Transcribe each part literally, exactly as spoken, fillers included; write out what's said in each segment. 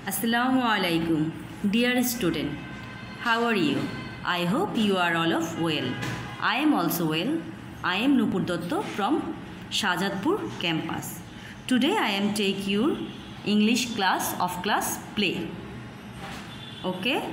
Assalamu alaikum, dear student. How are you? I hope you are all of well. I am also well. I am Nupur Dotto from Shahjadpur campus. Today I am take your English class of class play. Okay?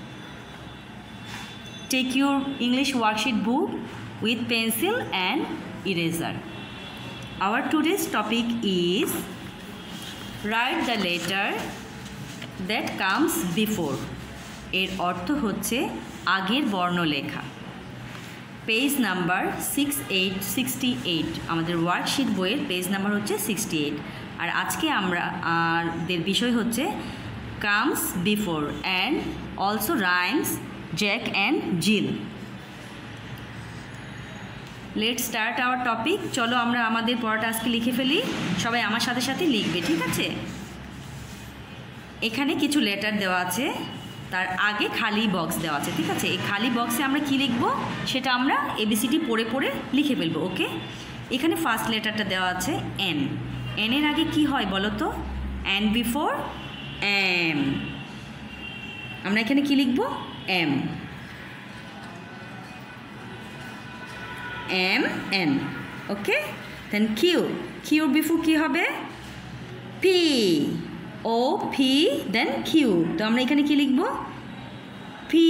Take your English worksheet book with pencil and eraser. Our today's topic is write the letter that comes before. এর অর্থ হচ্ছে আগের বর্ণ লেখা। Page number six eight sixty eight আমাদের worksheet বইয়ের page number হচ্ছে sixty eight. আর আজকে আমরা আমাদের বিষয় হচ্ছে comes before and also rhymes Jack and Jill. Let start our topic. চলো আমরা আমাদের পড়াটা আজকে লিখে ফেলি। সবাই আমার সাথে সাথে লিখবে, ঠিক আছে? এখানে কিছু লেটার দেওয়া আছে, তার আগে খালি বক্স দেওয়া আছে, ঠিক আছে? এই খালি বক্সে আমরা কি লিখব সেটা আমরা এবিসিডি পড়ে পড়ে লিখে ফেলবো। ওকে, এখানে ফার্স্ট লেটারটা দেওয়া আছে এন। এনের আগে কি হয় বলো তো? N before M. আমরা এখানে কি লিখব? M M N. Okay, then Q. কিউর বিফোর কি হবে? P. O P then Q. তো আমরা এখানে কি লিখব? পি।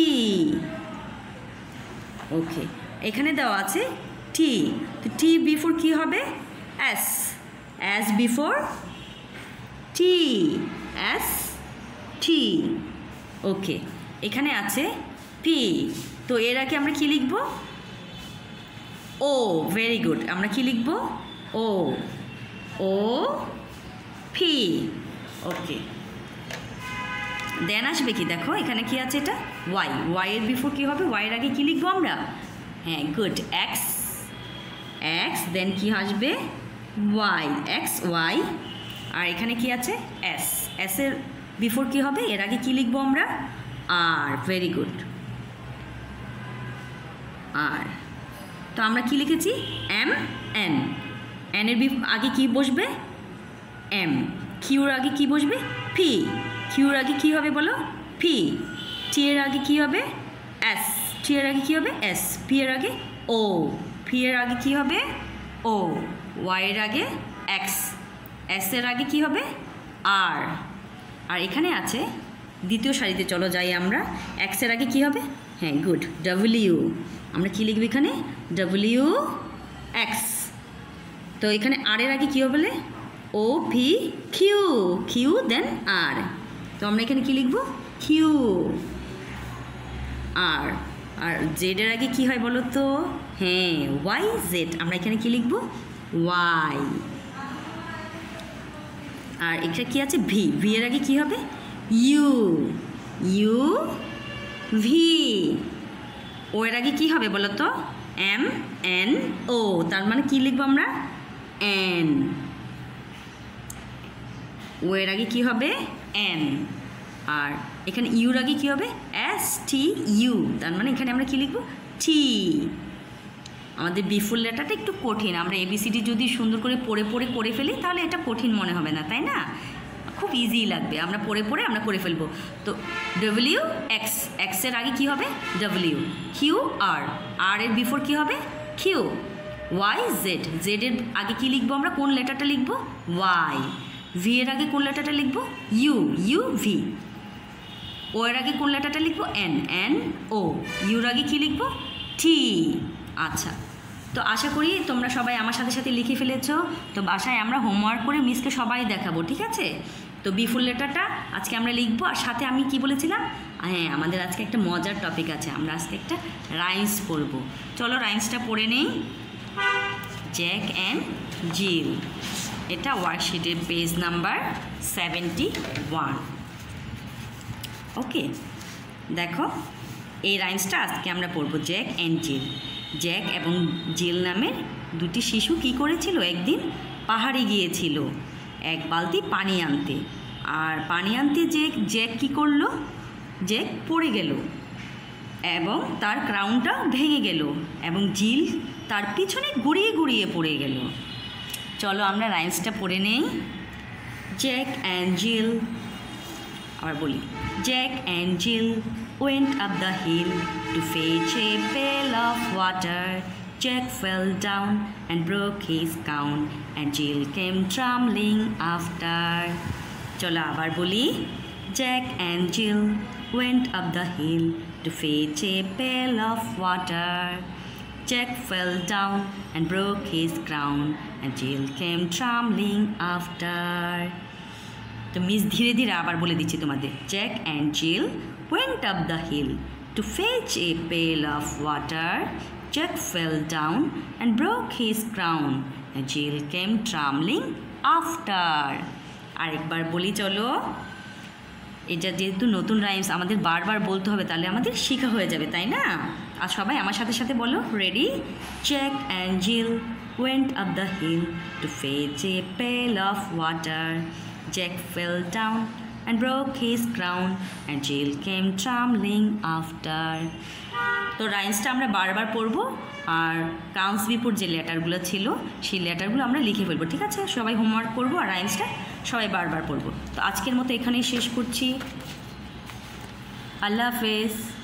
ওকে, এখানে দেওয়া আছে টি। তো টি বিফোর কি হবে? S. S before T. S T. Okay, এখানে আছে পি। তো এর আগে আমরা কি লিখব? ও। Very good. আমরা কি লিখব? ও। O P. ওকে, দেন আসবে কি? দেখো এখানে কি আছে, এটা ওয়াই। ওয়াইয়ের বিফোর কী হবে? ওয়াইয়ের আগে কী লিখবো আমরা? হ্যাঁ, গুড। এক্স। এক্স দেন কি আসবে? ওয়াই। X Y. আর এখানে কি আছে? এস। এসের বিফোর কী হবে? এর আগে কী লিখবো আমরা? আর। Very good. আর। তো আমরা কি লিখেছি? M N. এনের বি আগে কি বসবে? এম। কিউর আগে কি বসবে? পি। কিউর আগে কি হবে বলো? পি। টি এর আগে কি হবে? এস। টি এর আগে কি হবে? এস। পি এর আগে ও। পি এর আগে কি হবে? ও। ওয়াই এর আগে এক্স। এস এর আগে কি হবে? আর। আর এখানে আছে দ্বিতীয় সারিতে, চলো যাই আমরা। এক্স এর আগে কি হবে? হ্যাঁ, গুড। ডাব্লিউ। আমরা কি লিখব এখানে? W X. তো এখানে আর এর আগে কী হবে বলে? O P Q. Q then R. তো আমরা এখানে কি লিখব? কিউ। আর। আর জেডের আগে কি হয় বলো তো? হ্যাঁ, ওয়াই জেড। আমরা এখানে কি লিখব? ওয়াই। আর এটা কি আছে? ভি। ভি এর আগে কি হবে? ইউ। U V. ও এর আগে কি হবে বলো তো? M N O. তার মানে কি লিখবো আমরা? এন। ও এর আগে কী হবে? এন। আর এখানে ইউর আগে কী হবে? S T U. তার মানে এখানে আমরা কী লিখব? টি। আমাদের বিফুল লেটারটা একটু কঠিন। আমরা এবিসিডি যদি সুন্দর করে পড়ে পড়ে করে ফেলি তাহলে এটা কঠিন মনে হবে না, তাই না? খুব ইজি লাগবে। আমরা পড়ে পড়ে আমরা করে ফেলবো। তো ডব্লিউ এক্স। এক্সের আগে কী হবে? ডব্লিউ। Q R. আর এর বিফোর কী হবে? কিউ। Y Z. জেডের আগে কী লিখবো আমরা? কোন লেটারটা লিখবো? ওয়াই। ভি এর আগে কোন লেটারটা লিখবো? ইউ। U V. ও এর আগে কোন লেটারটা লিখবো? এন। N O. ইউর আগে কী লিখবো? টি। আচ্ছা, তো আশা করি তোমরা সবাই আমার সাথে সাথে লিখে ফেলেছো। তো বাসায় আমরা হোমওয়ার্ক করে মিসকে সবাই দেখাবো, ঠিক আছে? তো বিফুল লেটারটা আজকে আমরা লিখবো। আর সাথে আমি কি বলেছিলাম? হ্যাঁ, আমাদের আজকে একটা মজার টপিক আছে। আমরা আজকে একটা রাইমস পড়বো। চলো রাইমসটা পড়ে নেই। Jack and Jill. এটা ওয়ার্কশিটের page number seventy one. Okay, দেখো এই রাইমসটা আজকে আমরা পড়বো। Jack and zeal. জ্যাক এবং জিল নামের দুটি শিশু কি করেছিল? একদিন পাহাড়ে গিয়েছিল এক বালতি পানি আনতে। আর পানি আনতে যে জ্যাক কী করলো? জ্যাক পড়ে গেল এবং তার ক্রাউনটা ভেঙে গেল এবং জিল তার পিছনে ঘুরিয়ে ঘুরিয়ে পড়ে গেল। চলো আমরা রাইমসটা পড়ে নেই। Jack and Jill আবার বলি, Jack and Jill went up the hill to fetch a pail of water. Jack fell down and broke his gown, and Jill came trembling after. চলো আবার বলি, Jack and Jill went up the hill to fetch a pail of water. Jack fell down and broke his crown, and Jill came trembling after. তো মিস ধীরে ধীরে আবার বলে দিচ্ছি তোমাদের, Jack and Jill went up the hill to fetch a pail of water. Jack fell down and broke his crown, and Jill came trembling after. আরেকবার বলি চলো, এটা যেহেতু নতুন রাইমস আমাদের বারবার বলতে হবে, তাহলে আমাদের শেখা হয়ে যাবে, তাই না? আর সবাই আমার সাথে সাথে বলো, ready? Jack and Jill went up the hill to fetch a pail of water. Jack fell down and broke his crown, and Jill came trembling after. তো রাইমসটা আমরা বারবার পড়বো, আর কাউন্স বিফোর যে লেটারগুলো ছিল সেই লেটারগুলো আমরা লিখে ফেলবো, ঠিক আছে? সবাই হোমওয়ার্ক করবো, আর রাইমসটা সবাই বারবার পড়বো। তো আজকের মতো এখানেই শেষ করছি। আল্লাহ হাফেজ।